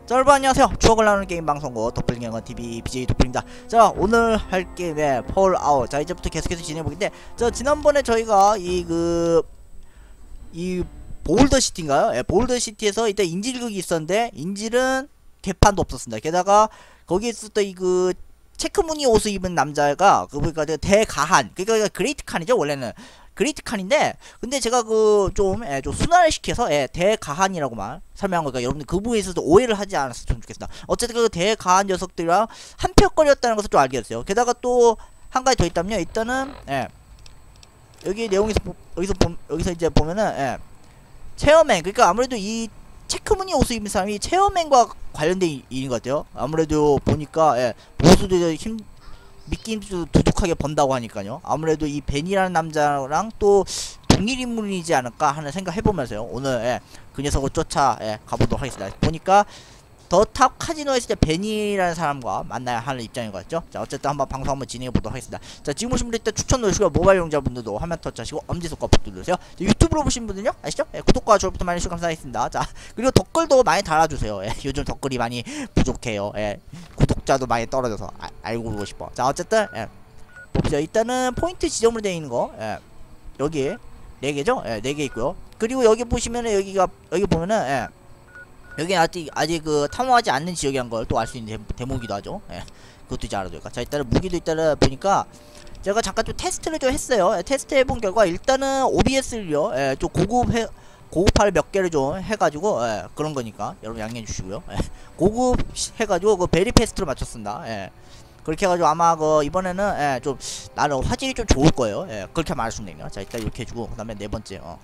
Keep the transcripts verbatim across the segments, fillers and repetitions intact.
자, 여러분 안녕하세요. 추억을 나누는 게임 방송국 도플갱어 티비 비제이 도플입니다. 자, 오늘 할 게임의 폴아웃. 자, 이제부터 계속해서 진행해보겠는데, 자, 지난번에 저희가 이 그 이 보울더시티인가요? 예, 보울더시티에서 이때 인질극이 있었는데 인질은 개판도 없었습니다. 게다가 거기에 있었던 이 그 체크무늬 옷을 입은 남자가 그 보니까 대가한, 그러니까 그레이트 칸이죠 원래는. 그레이트 칸인데, 근데 제가 그 좀 예, 좀 순화를 시켜서 예, 대가한이라고만 설명한 거니까 여러분들 그 부분에 있어서 오해를 하지 않았으면 좋겠습니다. 어쨌든 그 대가한 녀석들이랑 한표거리였다는 것을 좀 알게 됐어요. 게다가 또 한 가지 더 있다면요. 일단은 예, 여기 내용에서 보, 여기서 보, 여기서 이제 보면은 예, 체어맨, 그러니까 아무래도 이 체크무늬 옷을 입은 사람이 체어맨과 관련된 일인 것 같아요. 아무래도 보니까 예, 보수도 힘 믿기 두둑하게 번다고 하니까요. 아무래도 이 벤이라는 남자랑 또 동일 인물이지 않을까 하는 생각 해보면서요. 오늘 예, 그 녀석을 쫓아 예, 가보도록 하겠습니다. 보니까 더 탑 카지노에서 이제 벤이라는 사람과 만나야 하는 입장인 것 같죠. 자, 어쨌든 한번 방송 한번 진행해 보도록 하겠습니다. 자, 지금 보신 분들 일단 추천 누르시고 모바일 용자분들도 화면 터치하시고 엄지손가 버튼 누르세요. 자, 유튜브로 보신 분들은요, 아시죠? 예, 구독과 좋아요부터 많이 해주시고 감사하겠습니다. 자, 그리고 댓글도 많이 달아주세요. 예, 요즘 댓글이 많이 부족해요. 예, 구독자도 많이 떨어져서 아, 알고 보고 싶어. 자, 어쨌든 예, 봅시다. 일단은 포인트 지점으로 되어 있는 거 예, 여기 네 개죠? 예, 네 개 있고요. 그리고 여기 보시면은 여기가 여기 보면은 예, 여기 아직 아직 그 탐험하지 않는 지역이란 걸 또 알 수 있는 대, 대목이기도 하죠. 예, 그것도 이제 알아둬야 자, 일단은 무기도 일단은 보니까 제가 잠깐 좀 테스트를 좀 했어요. 예, 테스트 해본 결과 일단은 오비에스를요, 예, 좀 고급 해 고급화를 몇 개를 좀 해가지고 예, 그런 거니까 여러분 양해해 주시고요. 예, 고급 해가지고 그 베리 패스트로 맞췄습니다. 예, 그렇게 해가지고 아마 그 이번에는 예, 좀 나는 화질이 좀 좋을 거예요. 예, 그렇게 말할 수 있네요. 자, 일단 이렇게 해주고 그다음에 네 번째 어.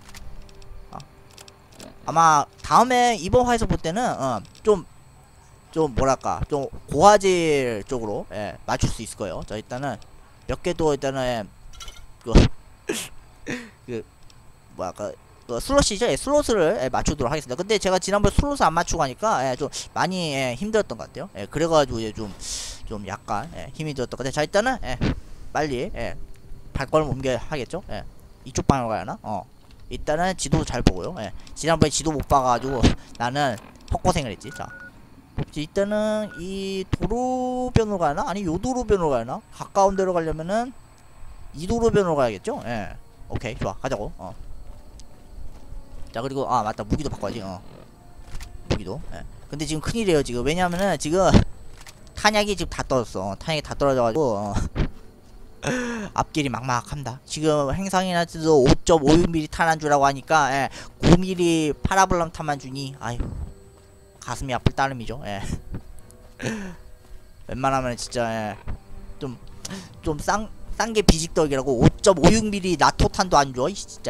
아마 다음에 이번 화에서 볼 때는 어, 좀, 좀 뭐랄까 좀 고화질 쪽으로 예, 맞출 수 있을 거예요. 자, 일단은 몇 개도 일단은 예, 그, 그 뭐랄까 그 슬롯이죠. 예, 슬롯을 예, 맞추도록 하겠습니다. 근데 제가 지난번에 슬롯을 안 맞추고 하니까 예, 좀 많이 예, 힘들었던 것 같아요. 예, 그래가지고 이제 좀, 좀 약간 예, 힘이 들었던 것 같아요. 자, 일단은 예, 빨리 예, 발걸음 옮겨야 하겠죠. 예, 이쪽 방향으로 가야 하나? 어. 일단은 지도 잘 보고요. 예. 지난번에 지도 못 봐가지고 나는 헛고생을 했지. 자, 일단은 이 도로변으로 가나? 아니 요 도로변으로 가나? 가까운 데로 가려면은 이 도로변으로 가야겠죠? 예. 오케이, 좋아, 가자고. 어. 자, 그리고 아 맞다, 무기도 바꿔야지. 어. 무기도. 예. 근데 지금 큰일이에요 지금. 왜냐면은 지금 탄약이 지금 다 떨어졌어. 탄약이 다 떨어져가지고. 어. 앞길이 막막합니다. 지금 행상이나도 오 점 오육 밀리미터 탄환 주라고 하니까 예, 구 밀리미터 파라블럼 탄만 주니 아유 가슴이 아플 따름이죠. 예. 웬만하면 진짜 예, 좀 좀 쌍 싼 게 비직덕이라고 오 점 오육 밀리미터 나토 탄도 안 줘. 진짜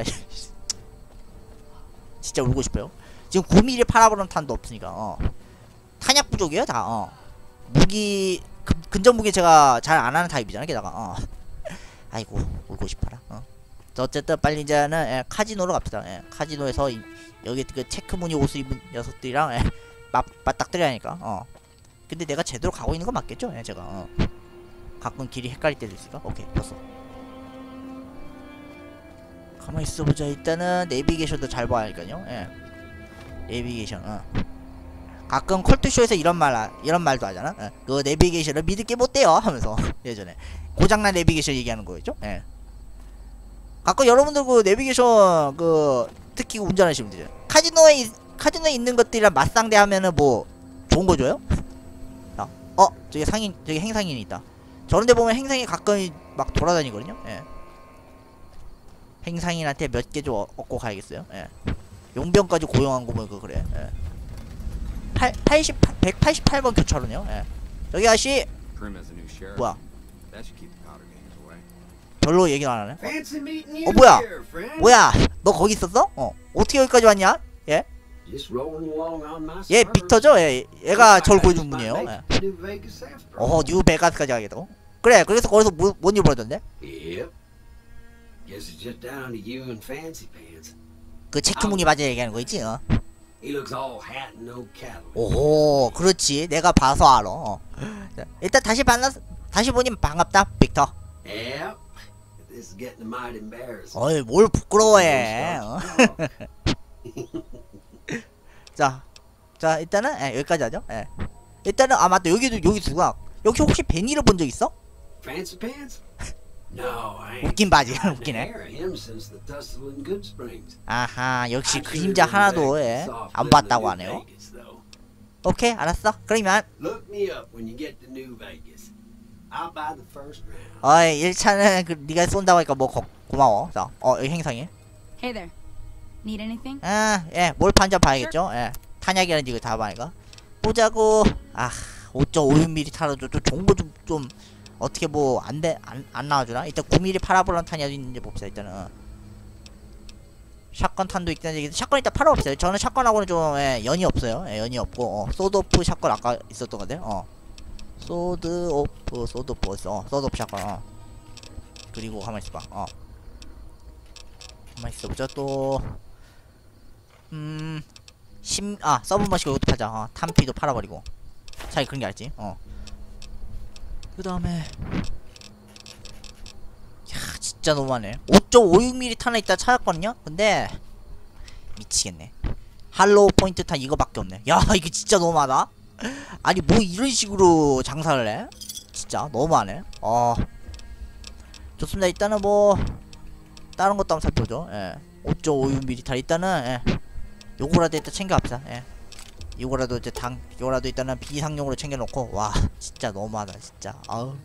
진짜 울고 싶어요. 지금 구 밀리미터 파라블럼 탄도 없으니까 어. 탄약 부족이에요 다. 어. 무기 근, 근접 무기 제가 잘 안 하는 타입이잖아. 게다가 어. 아이고 울고 싶어라. 어. 어쨌든 빨리 이제는 예, 카지노로 갑시다. 예, 카지노에서 이, 여기 그 체크무늬 옷을 입은 녀석들이랑 예, 맞, 맞닥뜨려야니까. 어. 근데 내가 제대로 가고 있는 거 맞겠죠? 예, 제가 어. 가끔 길이 헷갈릴 때도 있으니까. 오케이, 됐어. 가만히 있어보자. 일단은 내비게이션도 잘 봐야 하니까요. 예. 내비게이션. 어. 가끔 컬투쇼에서 이런 말 이런 말도 하잖아. 예. 그 내비게이션을 믿을 게 못 돼요 하면서 예전에 고장난 내비게이션 얘기하는 거였죠. 예. 가끔 여러분들 그 내비게이션 그 특히 운전하시는 분들 카지노에 이, 카지노에 있는 것들이랑 맞상대하면은 뭐 좋은 거 줘요? 자, 어 저기 상인 저기 행상인이 있다. 저런데 보면 행상이 가끔 막 돌아다니거든요. 예. 행상인한테 몇 개 좀 얻고 가야겠어요. 예. 용병까지 고용한 거 보니까 그래. 예. 팔십팔, 백팔십팔 번 교차로네요. 예. 여기 아저씨 뭐야? 별로 얘기 안 하네. 어, 어 뭐야? 뭐야? 너 거기 있었어? 어 어떻게 여기까지 왔냐? 예? 얘 빅터죠? 예, 얘가 절 구해준 분이에요. 예. 어 뉴베가스까지 가겠다고? 그래, 그래서 거기서 뭐, 뭔 일 벌어졌네? 그 체크무늬 바지 얘기하는 거 있지? 어? 오호, 그렇지. 내가 봐서 알아. 어. 일단 다시 만나, 다시 보니 반갑다, 빅터. 어이, 뭘 부끄러워해. 어? 자, 자 일단은 예, 여기까지 하죠. 예. 일단은 아 맞다 여기도 여기 누가 여기 혹시 베니를 본 적 있어? Fancy pants? No, I ain't. 웃긴 바지 I've 웃기네. hear of him since the tussle in Good Springs. 아하 역시 I'm sure 그림자 them 하나도 Vegas 예, soft 안 living in 봤다고 New 하네요. Vegas, though. 오케이 알았어. 그러면 Look me up when you get to New Vegas. I'll buy the first round. 어이 일 차는 그 네가 쏜다고 하니까 뭐 고, 고마워. 자, 어 여기 행성이. Hey there. Need anything? 아, 예, 뭘 판자 봐야겠죠? 예, 탄약이라는지 이거 다 봐니까. 보자고. 아, 오 점 오육 밀리미터 타라도 좀 좋은 거 좀 좀 어떻게 뭐 안 돼 안 안 나와주나? 일단 구 밀리미터 파라볼런 탄약이 있는지 봅시다. 일단은. 어. 샷건 탄도 있다는 얘기. 샷건 일단 팔아 봅시다. 저는 샷건하고는 좀 예, 연이 없어요. 예, 연이 없고. 어, 소드오프 샷건 아까 있었던 건데. 어. 소드오프 소드오프 어딨어? 어, 소드오프 샷건. 어. 그리고 가만 있어봐. 어. 가만 있어보자 또. 음, 심, 아, 서브머시고 이것도 팔자. 어, 탐피도 팔아버리고. 차라리 그런 게 알지. 어. 그 다음에. 야, 진짜 너무하네. 오 점 오육 밀리미터 탄에 있다 찾았거든요? 근데, 미치겠네. 할로우 포인트 탄 이거밖에 없네. 야, 이거 진짜 너무하다. 아니, 뭐 이런 식으로 장사를 해? 진짜 너무하네. 어. 좋습니다. 일단은 뭐, 다른 것도 한번 살펴보죠. 예. 오 점 오육 밀리미터 일단은, 예. 요거라도 일단 챙겨갑시다. 예. 요거라도 이제 당 요거라도 일단은 비상용으로 챙겨놓고. 와 진짜 너무하다 진짜. 아우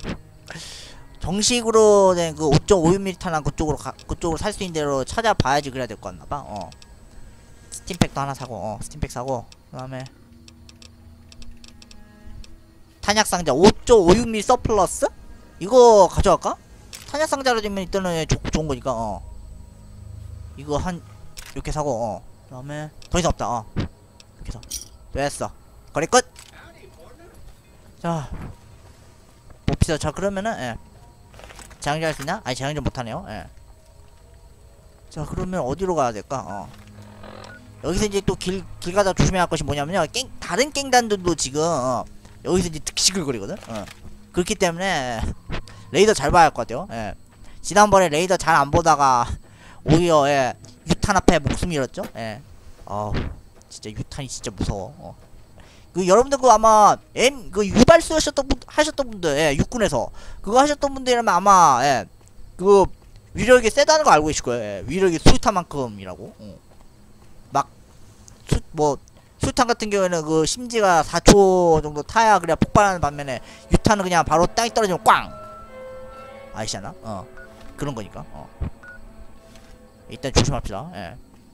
정식으로 된 그 오 점 오육 밀리미터나 그쪽으로 가, 그쪽으로 살 수 있는 대로 찾아봐야지 그래야 될 것 같나봐. 어 스팀팩도 하나 사고. 어 스팀팩 사고. 그 다음에 탄약상자 오 점 오육 밀리미터 서플러스? 이거 가져갈까? 탄약상자로 되면 일단은 좋, 좋은 거니까. 어 이거 한 이렇게 사고. 어 그 다음에 더 이상 없다. 어 이렇게 해서 됐어. 거리 끝. 자 봅시다. 자 그러면은 예. 장전 할 수 있나? 아니 장전 못하네요. 예. 자 그러면 어디로 가야 될까? 어 여기서 이제 또 길 길 가다 조심해야 할 것이 뭐냐면요. 깽 다른 깽단들도 지금 어, 여기서 이제 득시글거리거든. 어 그렇기 때문에 레이더 잘 봐야 할 것 같아요. 예. 지난번에 레이더 잘 안 보다가 오히려 예. 유탄 앞에 목숨 잃었죠? 예. 어 진짜 유탄이 진짜 무서워. 어. 그 여러분들 그 아마 M 그 유발수 하셨던 분 하셨던 분들 예, 육군에서 그거 하셨던 분들이라면 아마 예. 그 위력이 세다는 거 알고 계실 거예요. 예. 위력이 수류탄만큼이라고. 어. 막 수 뭐 수류탄 같은 경우에는 그 심지가 사 초 정도 타야 그냥 폭발하는 반면에 유탄은 그냥 바로 땅에 떨어지면 꽝. 아시잖아? 어. 그런 거니까. 어. 일단 조심합시다. 예.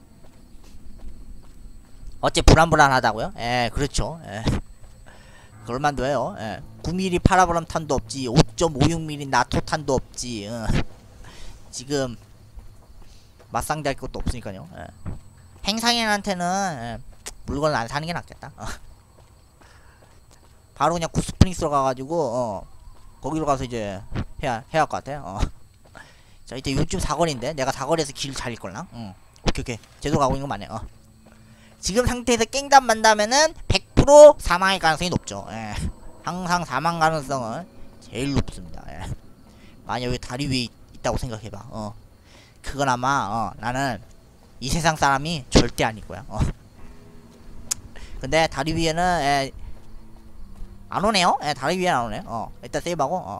어째 불안불안하다고요? 예, 그렇죠. 예. 그럴만도 해요. 예. 구 밀리미터 파라보람 탄도 없지. 오 점 오육 밀리미터 나토 탄도 없지. 어. 지금 맞상대할 것도 없으니까요. 예. 행상인한테는 예. 물건을 안 사는 게 낫겠다. 어. 바로 그냥 구스프링스로 가가지고 어. 거기로 가서 이제 해야 해야 할 것 같아요. 어. 자 이제 요즘 사거리인데 내가 사거리에서 길 잘 잃걸나? 응. 오케이 오케이 제대로 가고 있는 거 맞네. 어. 지금 상태에서 깽단 만다면은 백 퍼센트 사망할 가능성이 높죠. 예. 항상 사망 가능성은 제일 높습니다. 예. 만약 여기 다리 위에 있, 있다고 생각해봐. 어. 그건 아마 어, 나는 이 세상 사람이 절대 아닐 거야. 어. 근데 다리 위에는 예, 안 오네요. 예, 다리 위에 안 오네. 어. 일단 세이브하고. 어.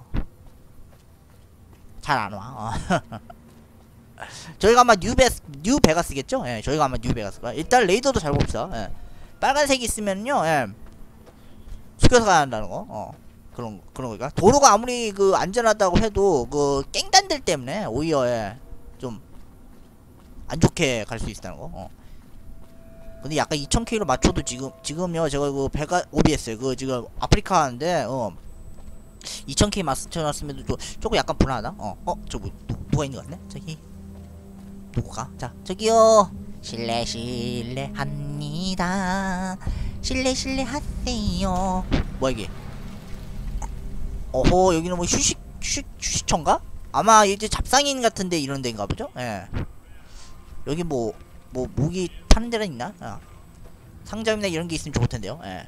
잘 안 와. 어. 저희가 아마 뉴베 뉴베가스겠죠? 예, 저희가 아마 뉴베가스가. 일단 레이더도 잘 봅시다. 예. 빨간색이 있으면요, 예. 숙여서 가야 한다는 거. 어. 그런 그런 거니까. 도로가 아무리 그 안전하다고 해도 그 깽단들 때문에 오히려 예, 좀 안 좋게 갈 수 있다는 거. 어. 근데 약간 이천 킬로 맞춰도 지금 지금요 제가 그 베가 오비에스 그 지금 아프리카 하는데 어. 이천 킬로 맞춰놨으면 좀 조금 약간 불안하다. 어, 어, 저 뭐, 누, 누가 있는 것 같네? 저기 누구가? 자, 저기요. 실례 실례 합니다. 실례 실례 하세요. 뭐야 이게? 어허, 여기는 뭐 휴식 휴식 휴식처인가? 아마 이제 잡상인 같은데 이런 데인가 보죠? 예. 여기 뭐 뭐 무기 파는 데는 있나? 어. 상점이나 이런 게 있으면 좋을 텐데요. 예.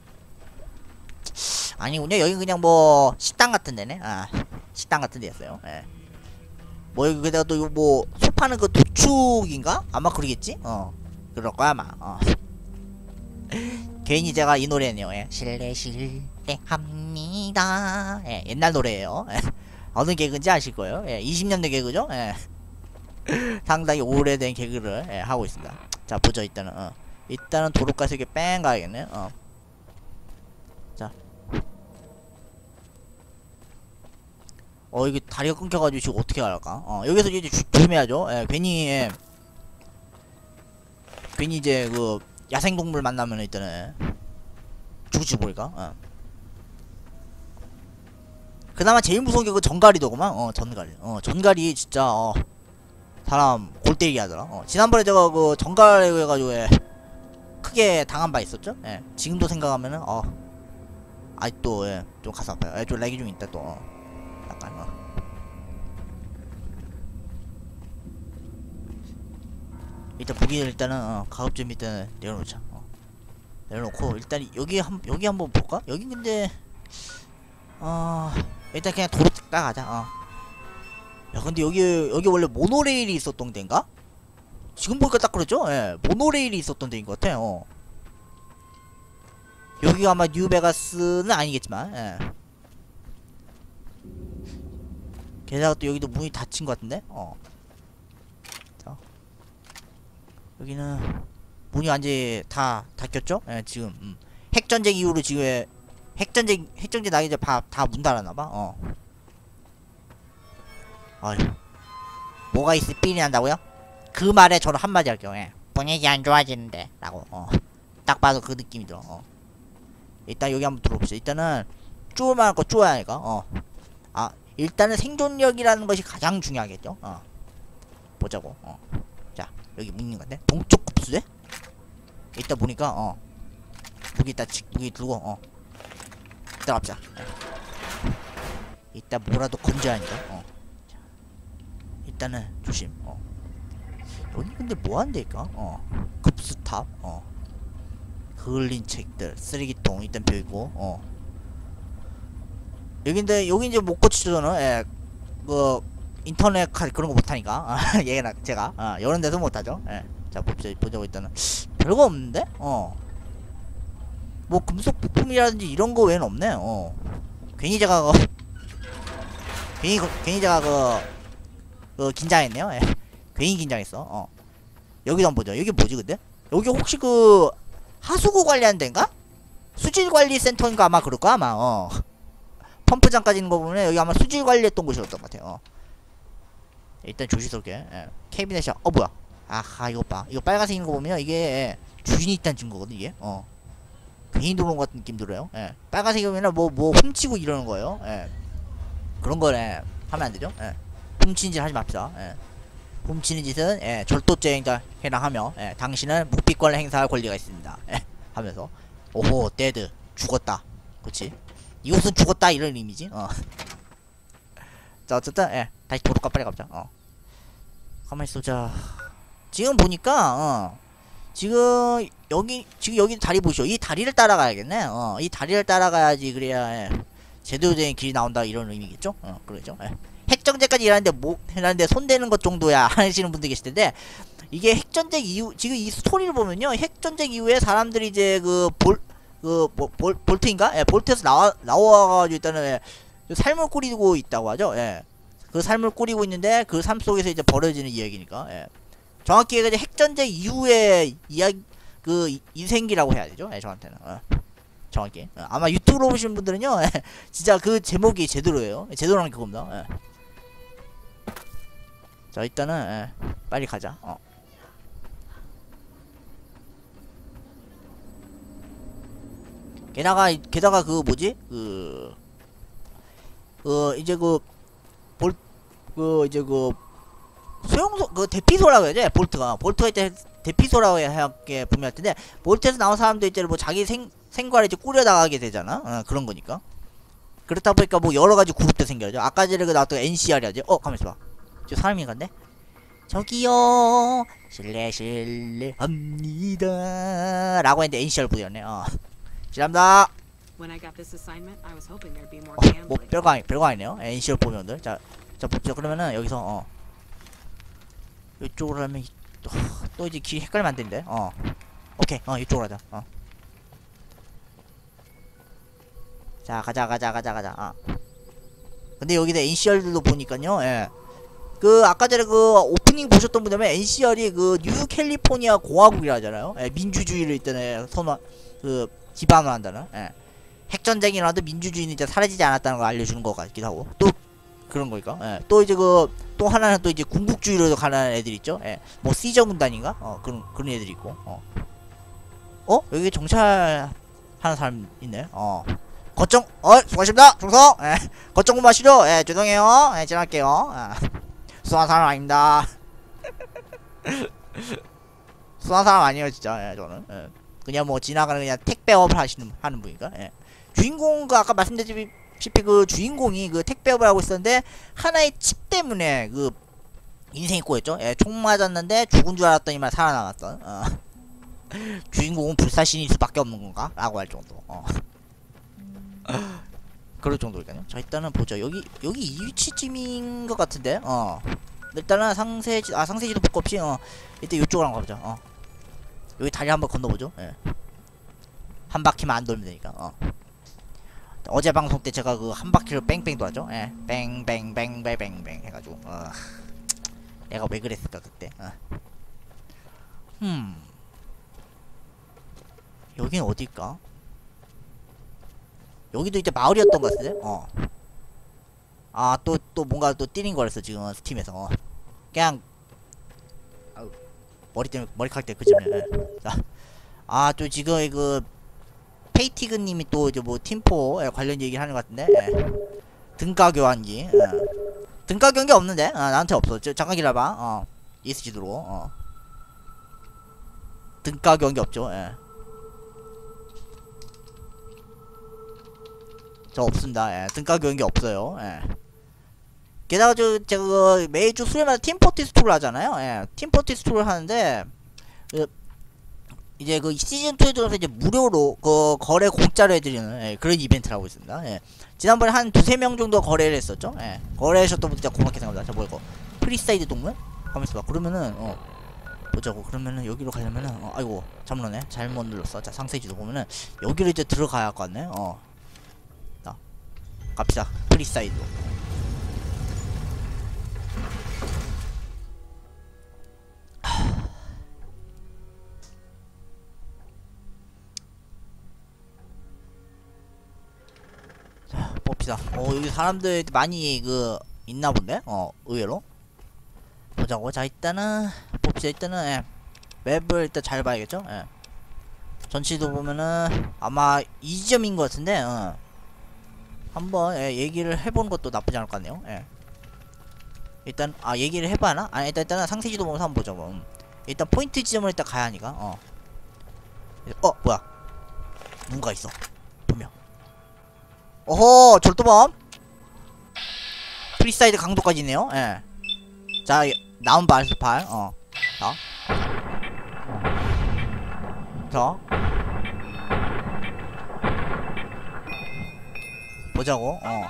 아니군요. 여기 그냥 뭐 식당 같은 데네. 아, 식당 같은 데였어요. 예. 뭐 여기 게다가 또 뭐 소 파는 그 도축인가? 아마 그러겠지? 어, 그럴 거야 아마. 어. 괜히 제가 이 노래네요. 예. 실례 실례합니다. 예, 옛날 노래예요. 예. 어느 개그인지 아실 거예요. 예, 이십 년대 개그죠. 예. 상당히 오래된 개그를 예, 하고 있습니다. 자 보죠. 일단은 어. 일단은 도로가에서 이렇게 뺑 가야겠네. 어. 자. 어 이게 다리가 끊겨가지고 지금 어떻게 할까? 어 여기서 이제 주, 조심해야죠. 예, 괜히 예, 괜히 이제 그 야생동물 만나면 일단은 죽을지 모르니까. 어. 그나마 제일 무서운 게 그 전갈이더구만. 어 전갈이. 어 전갈이 진짜 어 사람 골 때리게 하더라. 어 지난번에 제가 그 전갈에 해가지고 예, 크게 당한 바 있었죠. 예 지금도 생각하면은 어 아직도 예, 좀 가슴 아파요. 예, 좀 렉이 좀 있다 또. 어. 약간 어. 일단 무기를 일단은 어, 가급적 일단 내려놓자. 어. 내려놓고 일단 여기 한 여기 한번 볼까? 여기 근데 어 일단 그냥 도로 따가자. 어. 야 근데 여기 여기 원래 모노레일이 있었던 데인가? 지금 보니까 딱 그렇죠? 예 모노레일이 있었던 데인 것 같아. 어. 여기가 아마 뉴베가스는 아니겠지만. 예. 게다가 또 여기도 문이 닫힌 것 같은데? 어. 자. 여기는 문이 완전히 다 닫혔죠? 예, 지금. 음. 핵전쟁 이후로 지금 핵전쟁, 핵전쟁 나기 전에 다, 다 문 닫았나봐. 어. 어휴. 뭐가 있을 삘이 난다고요? 그 말에 저는 한마디 할게요. 예. 분위기 안 좋아지는데. 라고. 어. 딱 봐도 그 느낌이 들어. 어. 일단 여기 한번 들어봅시다. 일단은 쪼만한 거 쪼야 하니까. 어. 아. 일단은 생존력이라는 것이 가장 중요하겠죠. 어. 보자고. 어. 자, 여기 문 있는 건데. 동쪽 급수대? 이따 보니까 어. 무기 이따 무기 들고 어. 이따 갑자. 이따 뭐라도 건져야 하니까. 어. 자. 일단은 조심. 어. 여기 근데 뭐 한대니까? 어. 급수탑. 어. 그을린 책들, 쓰레기통 일단 펴있고. 어. 여긴데 여기 이제 못 고치잖아. 예, 그 인터넷 카 그런 거 못하니까. 얘가 제가 어, 이런 데서 못하죠. 예, 자 보자 보자고 일단은 별거 없는데. 어, 뭐 금속 부품이라든지 이런 거 외에는 없네. 어, 괜히 제가 그 괜히 괜히 제가 그, 그 긴장했네요. 예, 괜히 긴장했어. 어, 여기도 한번 보자. 여기 뭐지 근데? 여기 혹시 그 하수구 관리하는 데인가? 수질 관리 센터인가 아마 그럴 거야 아마. 어. 펌프장까지 있는 거 보면 여기 아마 수질 관리했던 곳이었던 것 같아요. 어. 일단 조심스럽게. 예. 캐비넷이야. 어 뭐야? 아하 이거 봐. 이거 빨간색 있는 거 보면 이게 주인이 있다는 증거거든 이게. 어. 괜히 들어온 것 같은 느낌 들어요. 예. 빨간색이면 뭐뭐 뭐 훔치고 이러는 거예요. 예. 그런 거네. 하면 안 되죠. 예. 훔치는 짓 하지 맙시다. 예. 훔치는 짓은 예, 절도죄행자 해당하며 예, 당신은 묵비권을 행사할 권리가 있습니다. 예. 하면서 오호 데드 죽었다. 그렇지? 이것은 죽었다 이런 의미지. 어. 자 어쨌든 예 다시 도로가 빨리 가보자. 어. 가만히 있어자. 지금 보니까 어 지금 여기 지금 여기 다리 보시오. 이 다리를 따라가야겠네. 어 이 다리를 따라가야지 그래야 예. 제대로 된 길이 나온다 이런 의미겠죠. 어 그러죠. 예. 핵전쟁까지 일하는데 뭐 해놨는데 손대는 것 정도야 하시는 분들 계실 텐데 이게 핵전쟁 이후 지금 이 스토리를 보면요 핵전쟁 이후에 사람들이 이제 그 볼 그 뭐 볼 볼트인가? 예, 볼트에서 나와 나와가지고 일단은 예, 삶을 꾸리고 있다고 하죠. 예, 그 삶을 꾸리고 있는데 그 삶 속에서 이제 벌어지는 이야기니까. 예, 정확히 이제 핵전쟁 이후의 이야기 그 인생기라고 해야 되죠. 예, 저한테는. 어. 정확히. 어, 아마 유튜브로 보시는 분들은요, 예, 진짜 그 제목이 제대로예요. 제대로라는 그겁니다. 예. 자 일단은 예, 빨리 가자. 어. 게다가 게다가 그 뭐지 그 그 이제 그 볼 그 이제 그 소용소 그 대피소라고 해야지. 볼트가 볼트가 이제 대피소라고 해야 게 분명할 텐데 볼트에서 나온 사람들 이제 뭐 자기 생 생과를 이제 꾸려 나가게 되잖아. 어, 그런 거니까. 그렇다 보니까 뭐 여러 가지 그룹도 생겨야죠. 아까 전에 그 나왔던 엔씨알이야지. 어 가만있어 봐. 저 사람인 건데. 저기요 실례 실례합니다 라고 했는데 엔씨알 부대였네. 어 실례합니다. When I got this assignment, I was hoping there'd be more 어, 뭐 gambling. 별거 아니 별거 아니네요. 엔씨알 보면들. 자, 자 보죠. 그러면은 여기서 어 이쪽으로 하면 또, 또 이제 길 헷갈리면 안 되는데. 어 오케이 어 이쪽으로 하자. 어 자 가자 가자 가자 가자. 아. 근데 여기다 엔씨알들도 보니까요. 예. 그 아까 전에 그 오프닝 보셨던 분들은 엔씨알이 그 뉴캘리포니아 공화국이라 하잖아요. 예, 민주주의를 일단은 선언 그 기반으로 한다는. 예. 핵전쟁이 일어나도 민주주의는 이제 사라지지 않았다는 걸 알려주는 것 같기도 하고 또 그런 거니까. 예. 또 이제 그 또 하나는 또 이제 군국주의로 가는 애들 있죠. 예. 뭐 시저 군단인가? 어 그런 그런 애들 있고. 어. 어 여기 정찰하는 사람 있네. 어. 거점 어 수고하십니다 중성. 예. 거점 공부하시죠. 예 죄송해요. 예 지나갈게요. 아. 수상한 사람 아닙니다. 수상한 사람 아니에요 진짜. 예, 저는 예. 그냥 뭐 지나가는 그냥 택배업을 하시는 하는 분이니까. 예. 주인공과 아까 말씀드렸듯이 그 주인공이 그 택배업을 하고 있었는데 하나의 칩 때문에 그 인생이 꼬였죠. 예, 총 맞았는데 죽은 줄 알았더니만 살아남았던. 어. 주인공은 불사신일 수밖에 없는 건가? 라고 할 정도. 어. 그럴 정도니까요. 자 일단은 보죠. 여기 여기 이 위치쯤인 것 같은데. 어. 일단은 상세지 아 상세지도 볼 거 없이 어 일단 이쪽으로 한번 가보자. 어. 여기 다리 한번 건너보죠. 예. 한 바퀴만 안 돌면 되니까. 어. 어제 방송 때 제가 그 한 바퀴를 뺑뺑 돌았죠. 예. 뺑뺑뺑뺑뺑뺑 해가지고. 어. 내가 왜 그랬을까 그때. 어. 음. 여긴 어딜까? 여기도 이제 마을이었던 것 같은데? 어. 아, 또, 또 뭔가 또 띠린 거랬어, 지금, 스팀에서. 어. 그냥, 아우, 머리 때문에, 머리카락 때문에, 그치? 예. 자. 아, 또 지금, 그, 페이티그 님이 또 이제 뭐, 팀포 관련 얘기를 하는 것 같은데? 예. 등가 교환기. 예. 등가 교환기 없는데? 아, 나한테 없어. 저, 잠깐 기다려봐. 어. 이에스지도로, 어. 등가 교환기 없죠, 예. 저 없습니다. 예. 등가 교환기 없어요. 예. 게다가 저 제가 그 매주 수요일마다 팀포티스 투를 하잖아요. 예. 팀포티스 투를 하는데 그 이제 그 시즌 투에 들어서 이제 무료로 그 거래 공짜로 해드리는 예. 그런 이벤트를 하고 있습니다. 예. 지난번에 한 두세 명 정도 거래를 했었죠. 예. 거래하셨던 분들 진짜 고맙게 생각합니다. 자, 뭐 이거 프리사이드 동물? 가만있어 봐. 그러면은 어 보자고. 그러면은 여기로 가려면은 어 아이고 잘못 눌렀네. 잘못 눌렀어. 자 상세지도 보면은 여기로 이제 들어가야 할 것 같네. 어. 갑시다. 프리사이드로. 자, 봅시다. 어, 여기 사람들 많이 그 있나 본데? 어, 의외로. 보자고. 자, 일단은 봅시다. 일단은 예. 맵을 일단 잘 봐야겠죠? 예. 전체도 보면은 아마 이 지점인 것 같은데. 어. 한번 예, 얘기를 해보는 것도 나쁘지 않을 것 같네요. 예. 일단 아 얘기를 해봐나? 아 일단 일단은 상세지도 보면서 한번 보자. 뭐. 음. 일단 포인트 지점을 일단 가야 하니까. 어. 어 뭐야? 뭔가 있어. 분명. 어허 절도범. 프리사이드 강도까지 있네요. 예. 자 나온 발스팔. 어. 자. 자. 보자고. 어.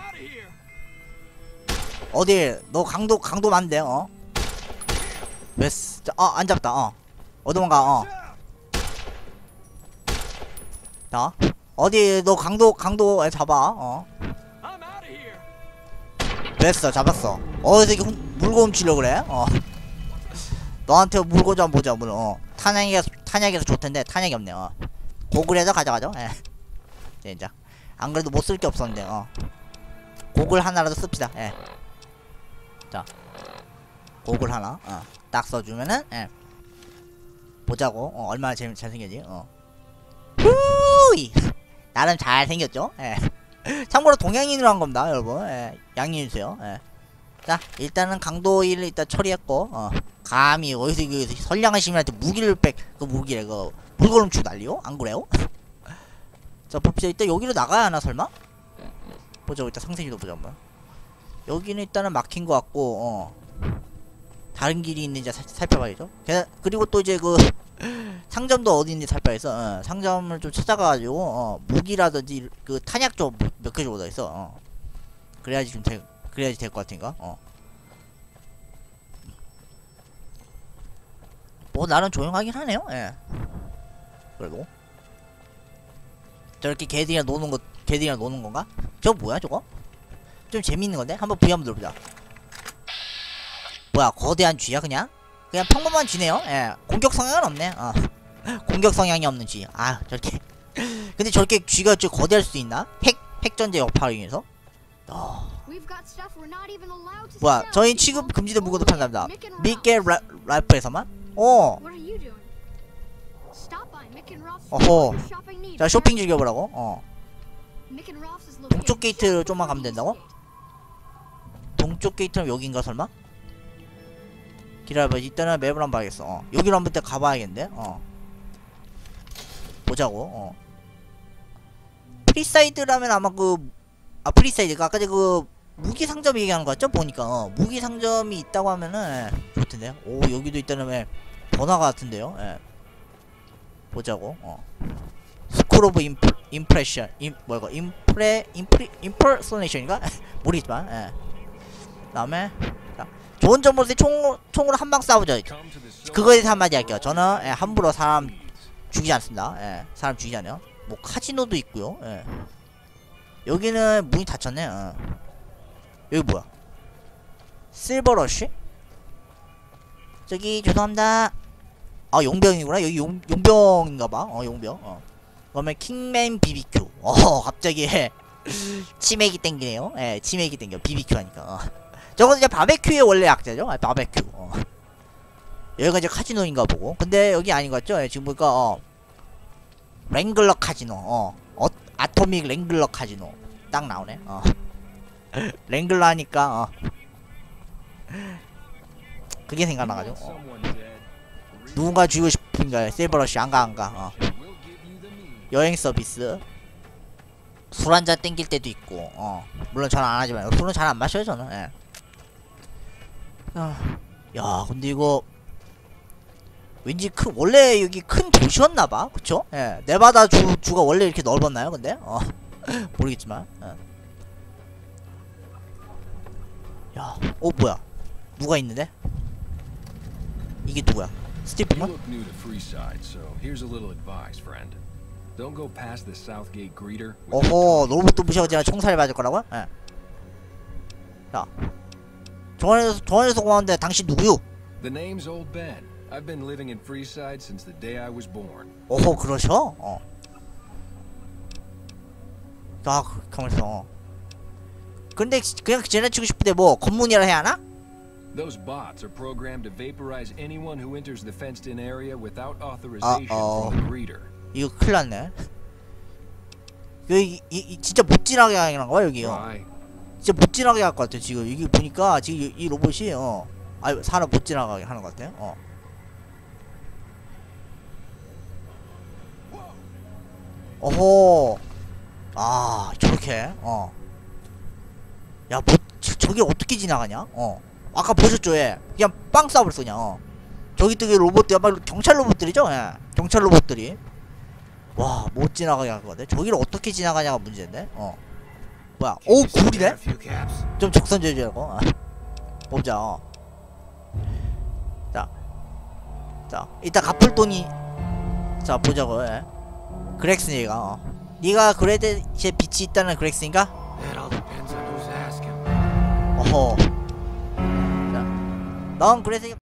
어디 너 강도 강도 많은데. 어. 왜? 어 안 잡다. 어. 어디 도망가. 어. 자. 어디 너 강도 강도 잡아. 어. 됐어 잡았어. 어디서 이렇게 물고 훔치려고 그래? 어. 너한테 물고 좀 보자 물. 어. 탄약에서 탄약에서 좋텐데 탄약이 없네. 어. 고글에서 가져가죠. 예. 진짜. 안 그래도 못 쓸 게 없었는데. 어. 고글 하나라도 씁시다. 예. 자. 고글 하나. 어. 딱 써주면은 예. 보자고. 어, 얼마나 재 잘생겼지. 어. 후이. 나름 잘생겼죠. 예. 참고로 동양인으로 한 겁니다, 여러분. 예. 양해해주세요. 예. 자, 일단은 강도 일을 일단 처리했고, 어. 감히 어디서 그 선량한 시민한테 무기를 백, 그 무기래, 그 물걸음 치고 난리요? 안 그래요? 자, 봅시다. 일단 여기로 나가야 하나, 설마? 보자, 일단 상세히도 보자, 한번. 여기는 일단은 막힌 것 같고, 어. 다른 길이 있는지 살, 살펴봐야죠. 게다, 그리고 또 이제 그, 상점도 어디 있는지 살펴봐서, 어. 상점을 좀 찾아가가지고, 어. 무기라든지, 그, 탄약 좀 몇 개 정도 더 있어, 어. 그래야지 좀 돼, 그래야지 될 것 같으니까, 어. 뭐, 나름 조용하긴 하네요, 예. 그래도. 저렇게 개들이랑 노는 것 걔들이랑 노는 건가? 저거 뭐야 저거? 좀 재밌는 건데? 한번 V 한번 눌러보자. 뭐야 거대한 쥐야 그냥? 그냥 평범한 쥐네요. 예. 공격 성향은 없네. 어. 공격 성향이 없는 쥐. 아 저렇게. 근데 저렇게 쥐가 저 거대할 수 있나? 핵 핵전제 역할을 위해서? 어. 뭐야 저희 취급 금지된 물건도 판답니다. 미케 라, 라이프에서만? 어. 어허. 자 쇼핑 즐겨보라고. 어. 동쪽 게이트로 좀만 가면 된다고? 동쪽 게이트는 여긴가 설마? 기다려봐. 일단은 맵을 한번 봐야겠어. 어. 여기로 한번 때 가봐야겠는데. 어. 보자고. 어. 프리사이드라면 아마 그 아 프리사이드가 아까 그 무기 상점 얘기하는 거 같죠? 보니까 어. 무기 상점이 있다고 하면은 좋던데요. 오 여기도 있다는 왜 번화가 같은데요. 예. 보자고. 어. 스쿨 오브 인프, 임프레션 임 뭐야 이거 임프레 임프리 임퍼소네이션인가? 모르겠지만 예. 그다음에 자, 좋은 점으로서 총 총으로 한 방 쏴보죠. 그거에 대해서 한마디 할게요. 저는 예, 함부로 사람 죽이지 않습니다. 예, 사람 죽이지 않아요. 뭐 카지노도 있고요. 예. 여기는 문이 닫혔네. 어. 여기 뭐야? 실버러쉬? 저기 죄송합니다. 아 용병이구나. 여기 용 용병인가봐. 어 용병. 어. 그러면 킹맨 비비큐. 어 갑자기 치맥이 땡기네요. 예, 치맥이 땡겨. 비비큐 하니까. 어. 저건 이제 바베큐의 원래 약자죠. 아, 바베큐. 어. 여기가 이제 카지노인가 보고. 근데 여기 아닌 것 같죠? 예, 지금 보니까 어. 랭글러 카지노. 어. 어 아토믹 랭글러 카지노. 딱 나오네. 어. 랭글러 하니까 어. 그게 생각나가지고. 어. 누군가 주고 싶은가요? 실버러쉬 안가 안가. 어. 여행 서비스. 술 한잔 땡길 때도 있고. 어. 물론 저는 안 하지만 술은 잘 안 마셔요 저는. 예. 아. 야 근데 이거 왠지 큰 원래 여기 큰 도시였나봐. 그쵸? 예. 네바다 주 주가 원래 이렇게 넓었나요? 근데 어. 모르겠지만. 예. 야, 어 뭐야? 누가 있는데? 이게 누구야? 스티브만? You look new to Freeside, so here's a little advice, friend. Don't go past the Southgate greeter. 어허, 로봇도 무시하고 총살 맞을 거라고요? 예. 자, 정원에서 정원에서 고마운데 당신 누구요? The name's Old Ben. I've been living in Freeside since the day I was born. 어허, 그러셔? 어. 아, 가만있어. 어. 근데 그냥 지나치고 싶은데 뭐 검문이라 해야 하나? Those bots are programmed to vaporize anyone who enters the fenced-in area without authorization Uh-oh. from the greeter. 이거 큰일 났네. 여기 이, 이, 진짜 못 지나게 하는 거야 여기요. Why? 진짜 못 지나게 할 것 같아 지금. 이게 보니까 지금 이, 이 로봇이 어, 아 사람 못 지나가게 하는 것 같아. 어. 어호. 아 저렇게. 어. 야 뭐 저기 어떻게 지나가냐? 어. 아까 보셨죠? 예. 그냥 빵 쏴버렸어 그냥. 어. 저기 뜨기 로봇들 막 경찰 로봇들이죠? 예. 경찰 로봇들이. 와, 못 지나가게 할 거거든. 저기를 어떻게 지나가냐가 문제인데. 어. 뭐야? 오, 굴이네? 좀 적선제주라고. 어. 보자. 어. 자. 자, 이따 갚을 돈이. 자, 보자고. 예. 그렉슨 얘가. 어. 네가 그레드에 빛이 있다는 그렉슨인가? 어허. 자. 넌 그래서